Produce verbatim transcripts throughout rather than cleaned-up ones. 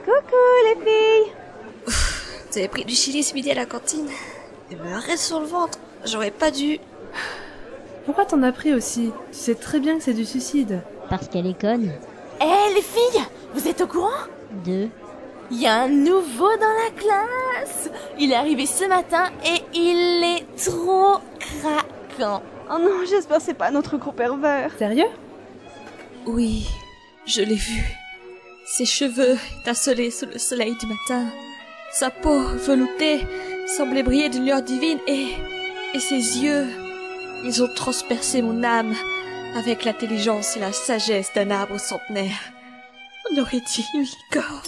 Coucou les filles. Vous avez pris du chili ce midi à la cantine? Il me reste sur le ventre. J'aurais pas dû. Pourquoi t'en as pris aussi? Tu sais très bien que c'est du suicide. Parce qu'elle est conne. Eh hey, les filles, vous êtes au courant? Deux. Il y a un nouveau dans la classe. Il est arrivé ce matin et il est trop craquant. Oh non, j'espère que c'est pas notre gros pervers. Sérieux? Oui, je l'ai vu. Ses cheveux étincelés sous le soleil du matin. Sa peau veloutée semblait briller d'une lueur divine et... et ses yeux... Ils ont transpercé mon âme avec l'intelligence et la sagesse d'un arbre centenaire. On aurait dit une licorne.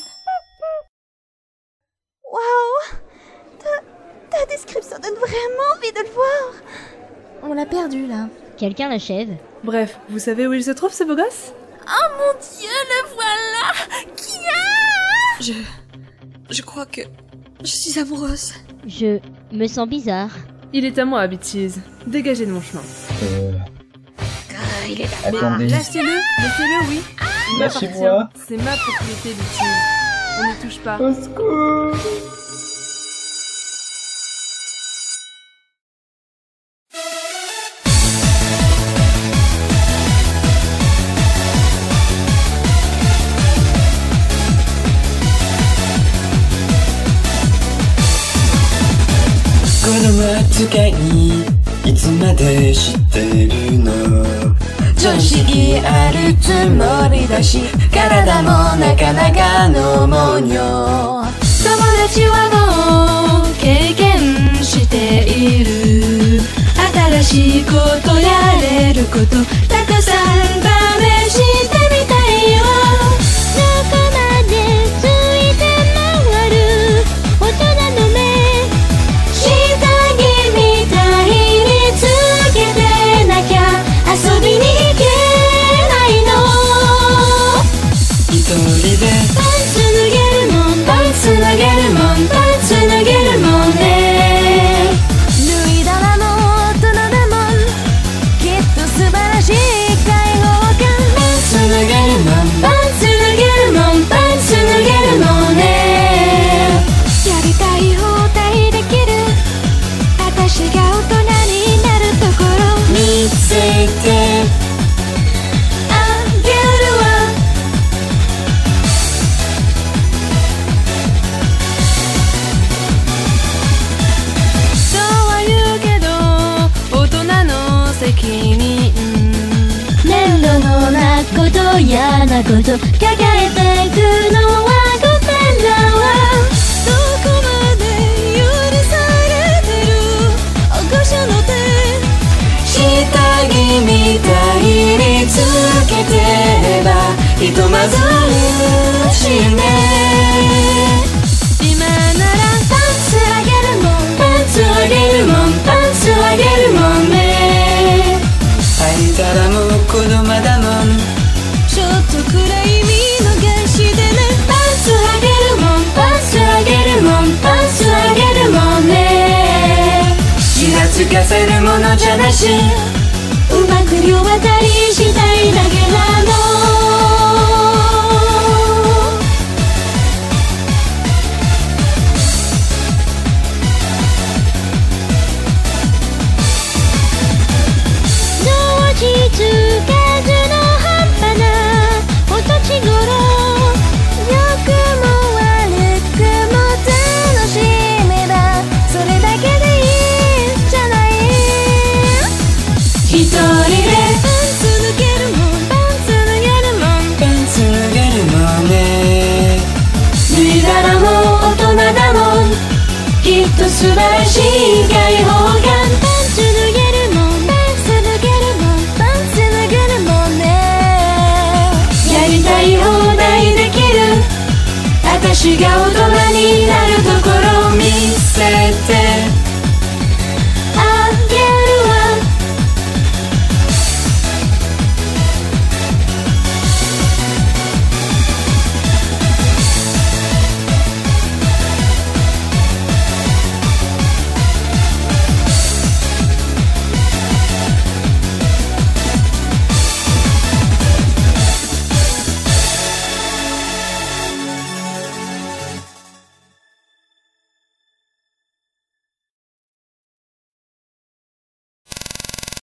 Waouh! ta, ta description donne vraiment envie de le voir. On l'a perdu là. Quelqu'un l'achève. Bref, vous savez où il se trouve ce beau gosse? Oh mon Dieu, le voilà! Qui a? Je... Je crois que... Je suis amoureuse. Je me sens bizarre. Il est à moi, Bitches. Dégagez de mon chemin. Euh... Ah, il est là. Attendez. Lâchez-le, laissez-le, oui. Il Lâchez-moi. m'appartient. C'est ma propriété, Bitches. On n'y touche pas. Au secours. 扱いにいつまで知ってるの？常識あるつもりだし体もなかなかのもんよ。友達はもう経験している。新しいことやれることたくさん試してみたいよ。 どこまでついて回る大人の目下着みたいにつけてなきゃ遊びに行けないの。一人でパンツ脱げるもんパンツ脱げるもんパンツ脱げるもんね。脱いだらもう大人だもんきっと素晴らしい開放感。パンツ脱げるもんパンツ脱げるもんパンツ脱げるもんね。やりたい放題できる私が大人になるところ見せてあげるわ。そうは言うけど大人の責任面倒なこと嫌なこと抱えてくのはごめんだわ。どこまで許されてる赤者の手下着みたいにつけてればひとまずしね。今ならパンツあげるもんパンツあげるもんパンツあげるもんね。履いたらもう子供だもんちょっとくらい見逃してね。パンツあげるもんパンツあげるもんパンツあげるもんね。気がつかせるものじゃなしうまく両渡りしたいだけなの。 落ち着かずの半端なお年頃良くも悪くも楽しめばそれだけでいいんじゃない。 一人でパンツ脱げるもんパンツ脱げるもんパンツ脱げるもんね。脱いだらもう大人だもんきっと素晴らしい開放感。 パンツ脱げるもんパンツ脱げるもんパンツ脱げるもんね。 やりたい放題できる私が大人になるところ見せて